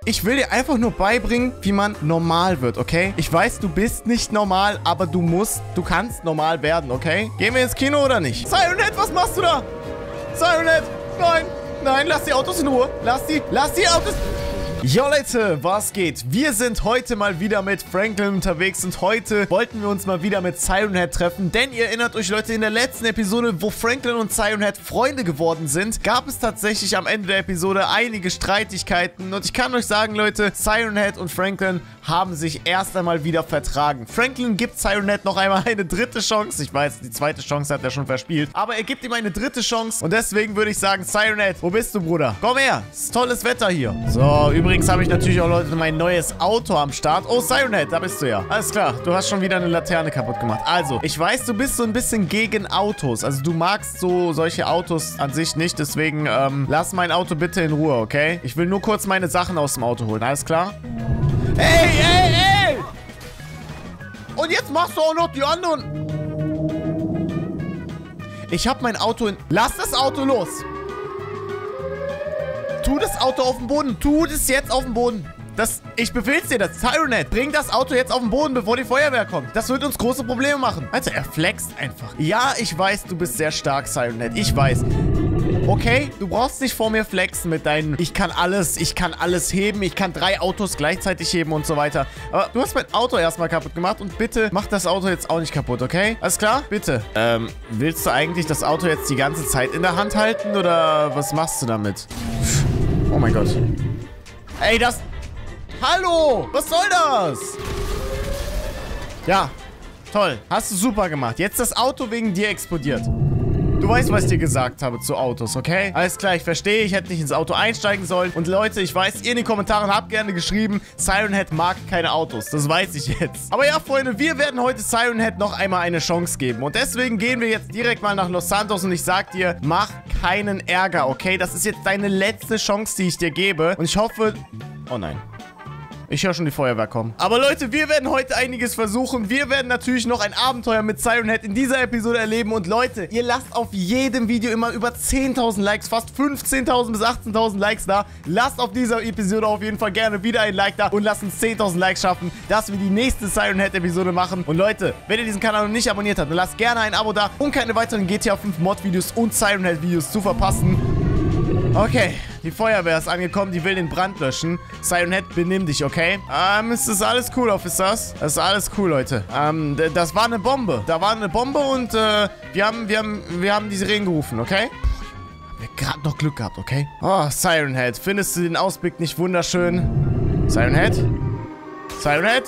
Ich will dir einfach nur beibringen, wie man normal wird, okay? Ich weiß, du bist nicht normal, aber du kannst normal werden, okay? Gehen wir ins Kino oder nicht? Sirenhead, was machst du da? Sirenhead, nein, nein, lass die Autos in Ruhe. Lass die Autos... Jo Leute, was geht? Wir sind heute mal wieder mit Franklin unterwegs und heute wollten wir uns mal wieder mit Sirenhead treffen, denn ihr erinnert euch Leute, in der letzten Episode, wo Franklin und Sirenhead Freunde geworden sind, gab es tatsächlich am Ende der Episode einige Streitigkeiten und ich kann euch sagen Leute, Sirenhead und Franklin haben sich erst einmal wieder vertragen. Franklin gibt Sirenhead noch einmal eine dritte Chance. Ich weiß, die zweite Chance hat er schon verspielt, aber er gibt ihm eine dritte Chance und deswegen würde ich sagen, Sirenhead, wo bist du, Bruder? Komm her, es ist tolles Wetter hier. So, übrigens habe ich natürlich auch, Leute, mein neues Auto am Start. Oh, Sirenhead, da bist du ja. Alles klar, du hast schon wieder eine Laterne kaputt gemacht. Also, ich weiß, du bist so ein bisschen gegen Autos. Also, du magst so solche Autos an sich nicht. Deswegen, lass mein Auto bitte in Ruhe, okay? Ich will nur kurz meine Sachen aus dem Auto holen. Alles klar? Ey, ey, ey! Und jetzt machst du auch noch die anderen. Ich habe mein Auto in... Lass das Auto los! Tu das Auto auf den Boden. Tu das jetzt auf den Boden. Ich befehl's dir, das Sirenhead. Bring das Auto jetzt auf den Boden, bevor die Feuerwehr kommt. Das wird uns große Probleme machen. Also, er flext einfach. Ja, ich weiß, du bist sehr stark, Sirenhead. Ich weiß. Okay, du brauchst nicht vor mir flexen mit deinen, ich kann alles heben, ich kann 3 Autos gleichzeitig heben und so weiter. Aber du hast mein Auto erstmal kaputt gemacht und bitte mach das Auto jetzt auch nicht kaputt, okay? Alles klar? Bitte. Willst du eigentlich das Auto jetzt die ganze Zeit in der Hand halten oder was machst du damit? Oh mein Gott. Ey, das... Hallo! Was soll das? Ja, toll. Hast du super gemacht. Jetzt das Auto wegen dir explodiert. Du weißt, was ich dir gesagt habe zu Autos, okay? Alles klar, ich verstehe, ich hätte nicht ins Auto einsteigen sollen. Und Leute, ich weiß, ihr in den Kommentaren habt gerne geschrieben, Sirenhead mag keine Autos. Das weiß ich jetzt. Aber ja, Freunde, wir werden heute Sirenhead noch einmal eine Chance geben. Und deswegen gehen wir jetzt direkt mal nach Los Santos und ich sag dir, mach keinen Ärger, okay? Das ist jetzt deine letzte Chance, die ich dir gebe. Und ich hoffe... Oh nein. Ich höre schon die Feuerwehr kommen. Aber Leute, wir werden heute einiges versuchen. Wir werden natürlich noch ein Abenteuer mit Sirenhead in dieser Episode erleben. Und Leute, ihr lasst auf jedem Video immer über 10.000 Likes, fast 15.000 bis 18.000 Likes da. Lasst auf dieser Episode auf jeden Fall gerne wieder ein Like da und lasst uns 10.000 Likes schaffen, dass wir die nächste Sirenhead-Episode machen. Und Leute, wenn ihr diesen Kanal noch nicht abonniert habt, dann lasst gerne ein Abo da, um keine weiteren GTA 5 Mod-Videos und Sirenhead-Videos zu verpassen. Okay, die Feuerwehr ist angekommen, die will den Brand löschen. Sirenhead, benimm dich, okay? Es ist alles cool, Officers. Das ist alles cool, Leute. Das war eine Bombe. Da war eine Bombe und, wir haben die Sirenen gerufen, okay? Haben wir gerade noch Glück gehabt, okay? Oh, Sirenhead, findest du den Ausblick nicht wunderschön? Sirenhead? Sirenhead?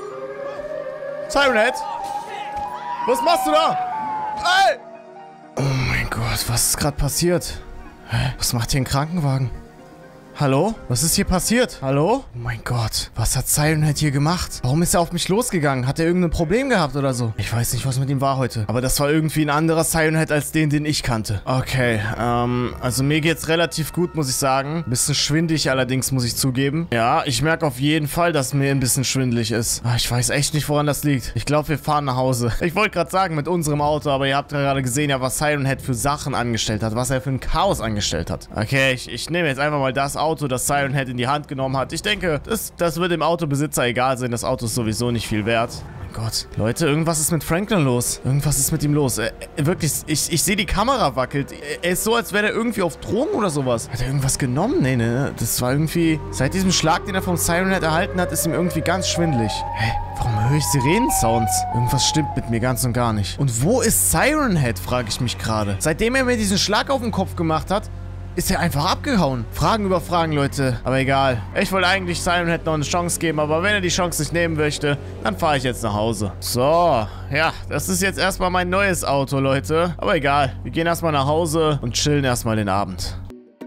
Sirenhead? Was machst du da? Ey! Oh mein Gott, was ist gerade passiert? Hä? Was macht hier ein Krankenwagen? Hallo? Was ist hier passiert? Hallo? Oh mein Gott. Was hat Sirenhead hier gemacht? Warum ist er auf mich losgegangen? Hat er irgendein Problem gehabt oder so? Ich weiß nicht, was mit ihm war heute. Aber das war irgendwie ein anderer Sirenhead als den ich kannte. Okay, also mir geht's relativ gut, muss ich sagen. Ein bisschen schwindelig allerdings, muss ich zugeben. Ja, ich merke auf jeden Fall, dass mir ein bisschen schwindelig ist. Ich weiß echt nicht, woran das liegt. Ich glaube, wir fahren nach Hause. Ich wollte gerade sagen, mit unserem Auto, aber ihr habt ja gerade gesehen, ja, was Sirenhead für Sachen angestellt hat. Was er für ein Chaos angestellt hat. Okay, ich nehme jetzt einfach mal das Auto, das Sirenhead in die Hand genommen hat. Ich denke, das wird dem Autobesitzer egal sein. Das Auto ist sowieso nicht viel wert. Mein Gott. Leute, irgendwas ist mit Franklin los. Irgendwas ist mit ihm los. Wirklich, ich sehe, die Kamera wackelt. Er ist so, als wäre er irgendwie auf Drogen oder sowas. Hat er irgendwas genommen? Nee, ne? Das war irgendwie... Seit diesem Schlag, den er vom Sirenhead erhalten hat, ist ihm irgendwie ganz schwindelig. Hä? Warum höre ich Sirenensounds? Irgendwas stimmt mit mir ganz und gar nicht. Und wo ist Sirenhead, frage ich mich gerade. Seitdem er mir diesen Schlag auf den Kopf gemacht hat, ist er einfach abgehauen. Fragen über Fragen, Leute. Aber egal. Ich wollte eigentlich Sirenhead noch eine Chance geben, aber wenn er die Chance nicht nehmen möchte, dann fahre ich jetzt nach Hause. So, ja, das ist jetzt erstmal mein neues Auto, Leute. Aber egal. Wir gehen erstmal nach Hause und chillen erstmal den Abend.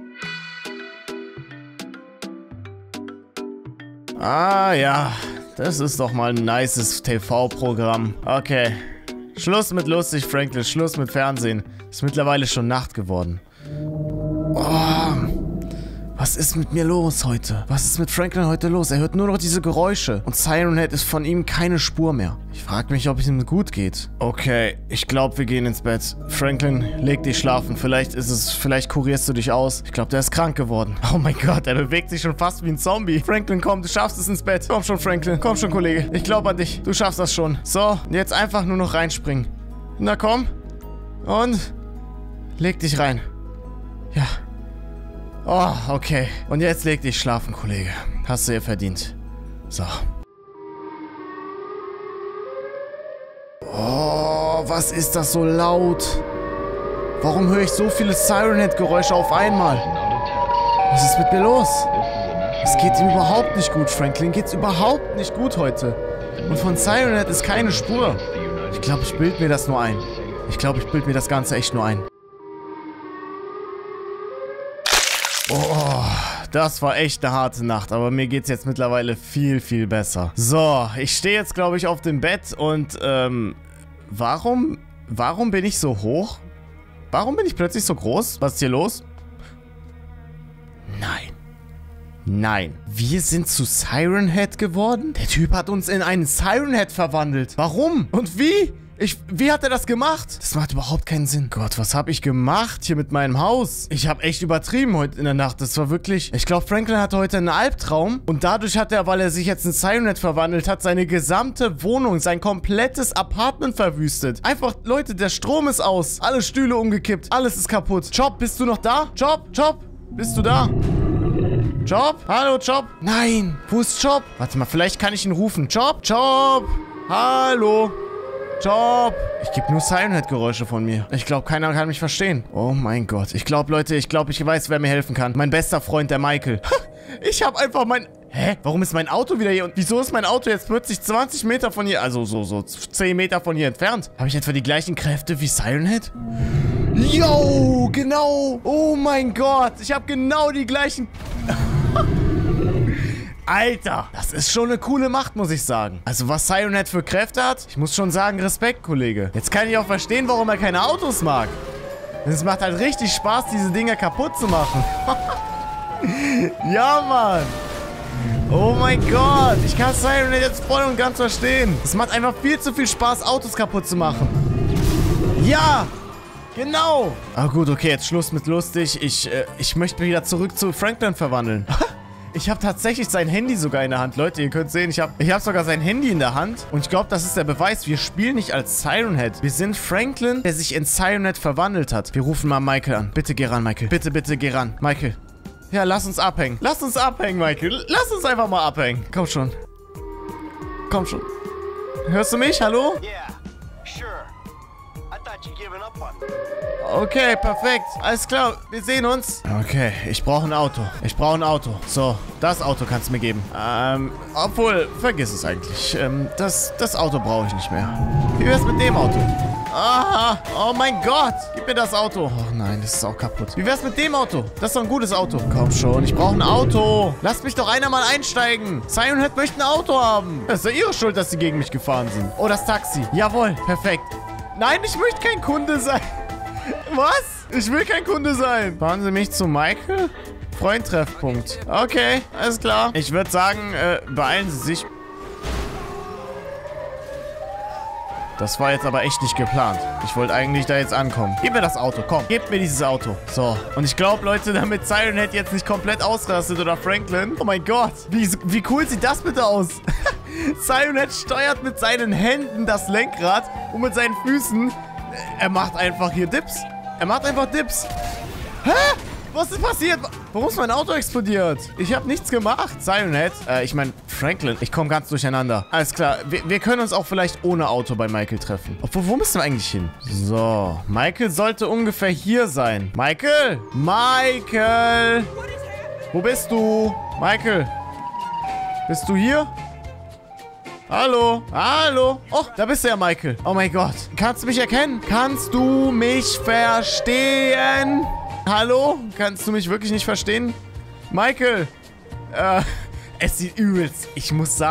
Ah, ja. Das ist doch mal ein nices TV-Programm. Okay. Schluss mit lustig, Franklin. Schluss mit Fernsehen. Ist mittlerweile schon Nacht geworden. Oh, Was ist mit mir los heute? Was ist mit Franklin heute los? Er hört nur noch diese Geräusche. Und Siren Head ist von ihm keine Spur mehr. Ich frage mich, ob es ihm gut geht. Okay, ich glaube, wir gehen ins Bett. Franklin, leg dich schlafen. Vielleicht kurierst du dich aus. Ich glaube, der ist krank geworden. Oh mein Gott, er bewegt sich schon fast wie ein Zombie. Franklin, komm, du schaffst es ins Bett. Komm schon, Franklin. Komm schon, Kollege. Ich glaube an dich. Du schaffst das schon. So, jetzt einfach nur noch reinspringen. Na komm. Und leg dich rein. Ja. Oh, okay. Und jetzt leg dich schlafen, Kollege. Hast du ihr verdient. So. Oh, was ist das so laut? Warum höre ich so viele Siren Head Geräusche auf einmal? Was ist mit mir los? Es geht ihm überhaupt nicht gut, Franklin. Geht's überhaupt nicht gut heute. Und von Siren Head ist keine Spur. Ich glaube, ich bilde mir das nur ein. Ich glaube, ich bilde mir das Ganze echt nur ein. Oh, das war echt eine harte Nacht, aber mir geht's jetzt mittlerweile viel, viel besser. So, ich stehe jetzt, glaube ich, auf dem Bett und, warum bin ich so hoch? Warum bin ich plötzlich so groß? Was ist hier los? Nein. Nein. Wir sind zu Siren Head geworden? Der Typ hat uns in einen Siren Head verwandelt. Warum? Und wie? Wie hat er das gemacht? Das macht überhaupt keinen Sinn. Gott, was habe ich gemacht hier mit meinem Haus? Ich habe echt übertrieben heute in der Nacht. Das war wirklich... Ich glaube, Franklin hatte heute einen Albtraum. Und dadurch hat er, weil er sich jetzt in Siren Head verwandelt hat, seine gesamte Wohnung, sein komplettes Apartment verwüstet. Einfach, Leute, der Strom ist aus. Alle Stühle umgekippt. Alles ist kaputt. Job, bist du noch da? Job, bist du da? Job? Hallo, Job? Nein. Wo ist Job? Warte mal, vielleicht kann ich ihn rufen. Job? Hallo? Job! Ich gebe nur Siren Head Geräusche von mir. Ich glaube, keiner kann mich verstehen. Oh mein Gott. Ich glaube, Leute, ich weiß, wer mir helfen kann. Mein bester Freund, der Michael. Ich habe einfach Hä? Warum ist mein Auto wieder hier? Und wieso ist mein Auto jetzt plötzlich 20 Meter von hier? Also so 10 Meter von hier entfernt. Habe ich etwa die gleichen Kräfte wie Siren Head? Yo, genau. Oh mein Gott. Ich habe genau die gleichen... Alter, das ist schon eine coole Macht, muss ich sagen. Also, was Siren Head für Kräfte hat, ich muss schon sagen, Respekt, Kollege. Jetzt kann ich auch verstehen, warum er keine Autos mag. Es macht halt richtig Spaß, diese Dinger kaputt zu machen. Ja, Mann. Oh mein Gott, ich kann Siren Head jetzt voll und ganz verstehen. Es macht einfach viel zu viel Spaß, Autos kaputt zu machen. Ja, genau. Ah gut, okay, jetzt Schluss mit lustig. Ich möchte mich wieder zurück zu Franklin verwandeln. Ich habe tatsächlich sein Handy sogar in der Hand. Leute, ihr könnt sehen, ich hab sogar sein Handy in der Hand. Und ich glaube, das ist der Beweis. Wir spielen nicht als Siren Head. Wir sind Franklin, der sich in Siren Head verwandelt hat. Wir rufen mal Michael an. Bitte geh ran, Michael. Bitte, bitte geh ran. Michael. Ja, lass uns abhängen. Lass uns abhängen, Michael. Lass uns einfach mal abhängen. Komm schon. Komm schon. Hörst du mich? Hallo? Okay, perfekt. Alles klar, wir sehen uns. Okay, ich brauche ein Auto. So, das Auto kannst du mir geben. Obwohl, vergiss es eigentlich. Das Auto brauche ich nicht mehr. Wie wär's mit dem Auto? Aha, oh mein Gott. Gib mir das Auto. Oh nein, das ist auch kaputt. Wie wär's mit dem Auto? Das ist doch ein gutes Auto. Komm schon, ich brauche ein Auto. Lasst mich doch einer mal einsteigen. Siren Head möchte ein Auto haben. Das ist doch ihre Schuld, dass sie gegen mich gefahren sind. Oh, das Taxi. Jawohl, perfekt. Nein, ich möchte kein Kunde sein. Was? Ich will kein Kunde sein. Fahren Sie mich zu Michael? Freundtreffpunkt. Okay, alles klar. Ich würde sagen, beeilen Sie sich. Das war jetzt aber echt nicht geplant. Ich wollte eigentlich da jetzt ankommen. Gib mir das Auto, komm. Gebt mir dieses Auto. So. Und ich glaube, Leute, damit Siren Head jetzt nicht komplett ausrastet oder Franklin. Oh mein Gott. Wie cool sieht das bitte aus? Siren Head steuert mit seinen Händen das Lenkrad und mit seinen Füßen. Er macht einfach hier Dips. Er macht einfach Dips. Hä? Was ist passiert? Warum ist mein Auto explodiert? Ich habe nichts gemacht. Siren Head. Ich meine, Franklin. Ich komme ganz durcheinander. Alles klar. Wir können uns auch vielleicht ohne Auto bei Michael treffen. Obwohl, wo müssen wir eigentlich hin? So. Michael sollte ungefähr hier sein. Michael? Michael? Wo bist du? Michael? Bist du hier? Hallo? Hallo? Oh, da bist du ja, Michael. Oh mein Gott. Kannst du mich erkennen? Kannst du mich verstehen? Hallo? Kannst du mich wirklich nicht verstehen? Michael? Es sieht übelst. Ich muss sagen,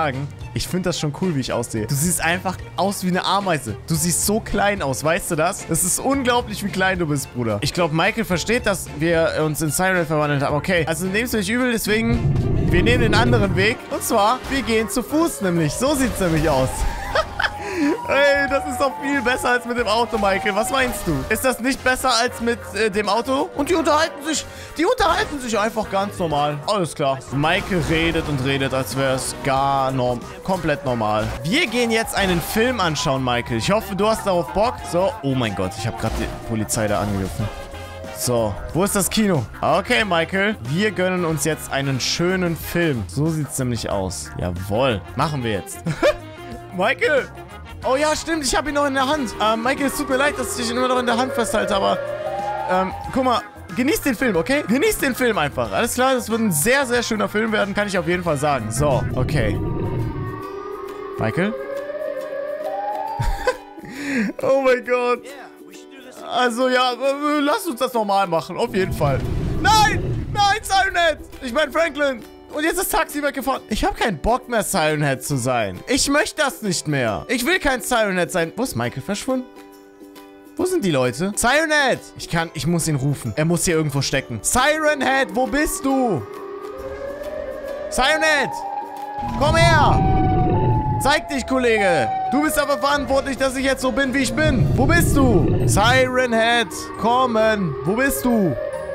Ich finde das schon cool, wie ich aussehe. Du siehst einfach aus wie eine Ameise. Du siehst so klein aus, weißt du das? Es ist unglaublich, wie klein du bist, Bruder. Ich glaube, Michael versteht, dass wir uns in Siren Head verwandelt haben. Okay, also nehmt es euch übel, deswegen, wir nehmen den anderen Weg. Und zwar, wir gehen zu Fuß nämlich. So sieht es nämlich aus. Ey, das ist doch viel besser als mit dem Auto, Michael. Was meinst du? Ist das nicht besser als mit dem Auto? Und die unterhalten sich einfach ganz normal. Alles klar. Michael redet und redet, als wäre es komplett normal. Wir gehen jetzt einen Film anschauen, Michael. Ich hoffe, du hast darauf Bock. So, oh mein Gott, ich habe gerade die Polizei da angegriffen. So, wo ist das Kino? Okay, Michael, wir gönnen uns jetzt einen schönen Film. So sieht es nämlich aus. Jawohl, machen wir jetzt. Michael! Oh ja, stimmt, ich habe ihn noch in der Hand. Michael, es tut mir leid, dass ich ihn immer noch in der Hand festhalte, aber guck mal, genießt den Film, okay? Genießt den Film einfach. Alles klar, das wird ein sehr, sehr schöner Film werden, kann ich auf jeden Fall sagen. So, okay. Michael? Oh mein Gott. Also ja, lass uns das normal machen, auf jeden Fall. Nein! Nein, Siren Head! Ich meine Franklin! Und jetzt ist das Taxi weggefahren. Ich habe keinen Bock mehr, Siren Head zu sein. Ich möchte das nicht mehr. Ich will kein Siren Head sein. Wo ist Michael verschwunden? Wo sind die Leute? Siren Head! Ich muss ihn rufen. Er muss hier irgendwo stecken. Siren Head, wo bist du? Siren Head! Komm her! Zeig dich, Kollege! Du bist aber verantwortlich, dass ich jetzt so bin, wie ich bin. Wo bist du? Siren Head! Kommen! Wo bist du?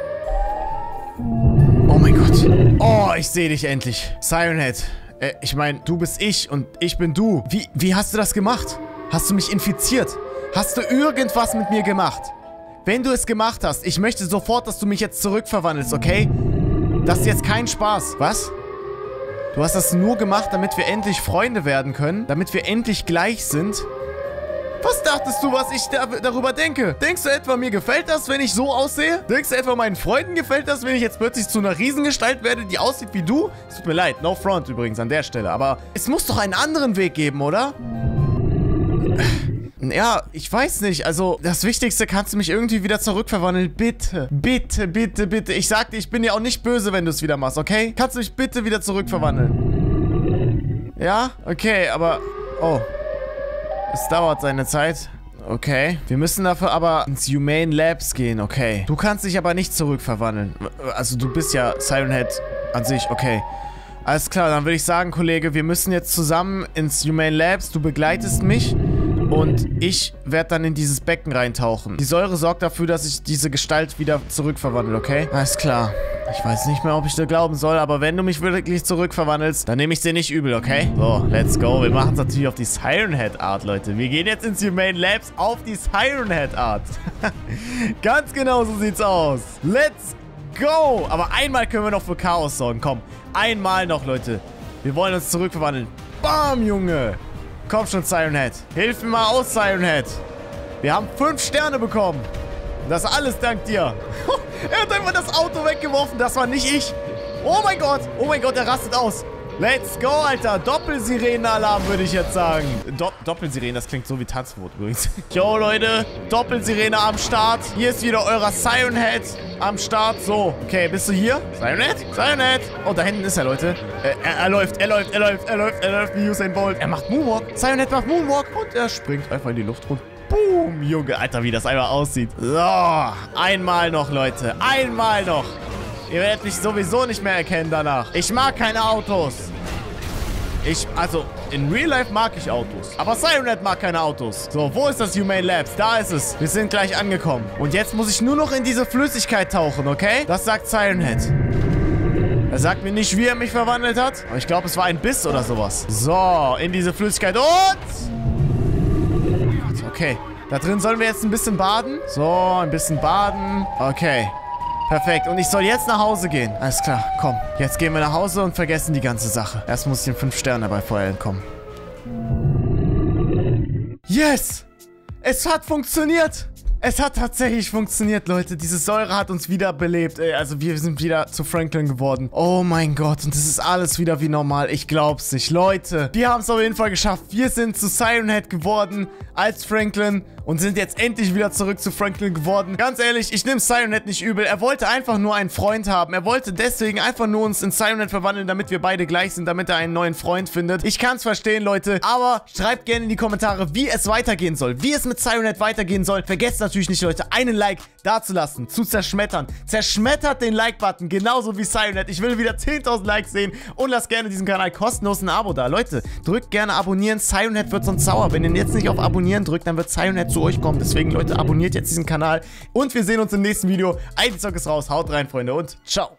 Oh mein Gott. Oh, ich sehe dich endlich. Siren Head. Ich meine, du bist ich und ich bin du. Wie hast du das gemacht? Hast du mich infiziert? Hast du irgendwas mit mir gemacht? Wenn du es gemacht hast, ich möchte sofort, dass du mich jetzt zurückverwandelst, okay? Das ist jetzt kein Spaß. Was? Du hast das nur gemacht, damit wir endlich Freunde werden können? Damit wir endlich gleich sind? Was dachtest du, was ich darüber denke? Denkst du etwa, mir gefällt das, wenn ich so aussehe? Denkst du etwa, meinen Freunden gefällt das, wenn ich jetzt plötzlich zu einer Riesengestalt werde, die aussieht wie du? Es tut mir leid, no front übrigens an der Stelle. Aber es muss doch einen anderen Weg geben, oder? Ja, ich weiß nicht. Also, das Wichtigste, kannst du mich irgendwie wieder zurückverwandeln? Bitte. Bitte, bitte, bitte. Ich sag dir, ich bin dir auch nicht böse, wenn du es wieder machst, okay? Kannst du mich bitte wieder zurückverwandeln? Ja? Okay, aber... Oh. Es dauert seine Zeit. Okay. Wir müssen dafür aber ins Humane Labs gehen, okay. Du kannst dich aber nicht zurückverwandeln. Also du bist ja Siren Head an sich, okay. Alles klar, dann würde ich sagen, Kollege, wir müssen jetzt zusammen ins Humane Labs. Du begleitest mich und ich werde dann in dieses Becken reintauchen. Die Säure sorgt dafür, dass ich diese Gestalt wieder zurückverwandle, okay? Alles klar. Ich weiß nicht mehr, ob ich dir glauben soll, aber wenn du mich wirklich zurückverwandelst, dann nehme ich dir nicht übel, okay? So, let's go. Wir machen es natürlich auf die Siren Head Art, Leute. Wir gehen jetzt ins Humane Labs auf die Siren Head Art. Ganz genau so sieht's aus. Let's go. Aber einmal können wir noch für Chaos sorgen. Komm, einmal noch, Leute. Wir wollen uns zurückverwandeln. Bam, Junge. Komm schon, Siren Head. Hilf mir mal aus, Siren Head. Wir haben 5 Sterne bekommen. Das alles dank dir. Er hat einfach das Auto weggeworfen. Das war nicht ich. Oh mein Gott, er rastet aus. Let's go, Alter. Doppelsirenen-Alarm, würde ich jetzt sagen. Doppelsirenen, das klingt so wie Tanzwort übrigens. Yo, Leute. Doppelsirene am Start. Hier ist wieder euer Siren Head am Start. So, okay, bist du hier? Siren Head? Siren Head. Oh, da hinten ist er, Leute. Er läuft wie Usain Bolt. Er macht Moonwalk. Siren Head macht Moonwalk. Und er springt einfach in die Luft runter. Boom, Junge. Alter, wie das einmal aussieht. So, einmal noch, Leute. Einmal noch. Ihr werdet mich sowieso nicht mehr erkennen danach. Ich mag keine Autos. Also, in Real Life mag ich Autos. Aber Siren Head mag keine Autos. So, wo ist das Humane Labs? Da ist es. Wir sind gleich angekommen. Und jetzt muss ich nur noch in diese Flüssigkeit tauchen, okay? Das sagt Siren Head. Er sagt mir nicht, wie er mich verwandelt hat. Aber ich glaube, es war ein Biss oder sowas. So, in diese Flüssigkeit. Und... Okay. Da drin sollen wir jetzt ein bisschen baden. So, ein bisschen baden. Okay. Perfekt. Und ich soll jetzt nach Hause gehen. Alles klar. Komm. Jetzt gehen wir nach Hause und vergessen die ganze Sache. Erst muss ich den 5 Sternen dabei vorher entkommen. Yes! Es hat funktioniert! Es hat tatsächlich funktioniert, Leute. Diese Säure hat uns wieder belebt, ey. Also wir sind wieder zu Franklin geworden. Oh mein Gott. Und das ist alles wieder wie normal. Ich glaub's nicht. Leute, wir haben es auf jeden Fall geschafft. Wir sind zu Siren Head geworden als Franklin und sind jetzt endlich wieder zurück zu Franklin geworden. Ganz ehrlich, ich nehme Siren Head nicht übel. Er wollte einfach nur einen Freund haben. Er wollte deswegen einfach nur uns in Siren Head verwandeln, damit wir beide gleich sind, damit er einen neuen Freund findet. Ich kann's verstehen, Leute. Aber schreibt gerne in die Kommentare, wie es weitergehen soll. Wie es mit Siren Head weitergehen soll. Vergesst natürlich nicht, Leute, einen Like dazulassen, zu zerschmettern. Zerschmettert den Like-Button, genauso wie Siren Head. Ich will wieder 10.000 Likes sehen und lasst gerne diesem Kanal kostenlos ein Abo da. Leute, drückt gerne abonnieren. Siren Head wird sonst sauer. Wenn ihr jetzt nicht auf Abonnieren drückt, dann wird Siren Head zu euch kommen. Deswegen, Leute, abonniert jetzt diesen Kanal und wir sehen uns im nächsten Video. Zock ist raus. Haut rein, Freunde, und ciao.